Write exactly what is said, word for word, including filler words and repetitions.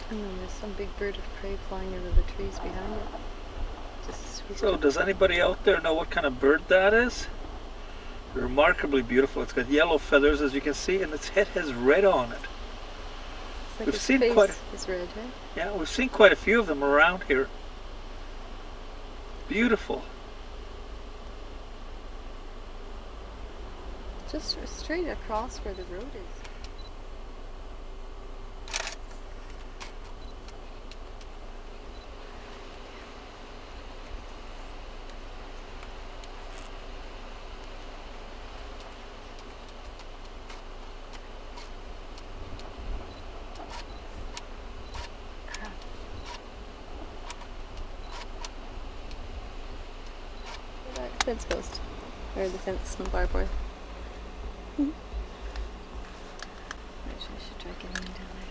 And then there's some big bird of prey flying over the trees behind it. Just sweet. So does anybody out there know what kind of bird that is? Remarkably beautiful. It's got yellow feathers, as you can see, and its head has red on it. It's like We've its seen face quite a, is red, right? yeah, we've seen quite a few of them around here. Beautiful. Just straight across where the road is. Fence post, or the fence barbed wire. Mm-hmm. Actually, I should try getting in down there.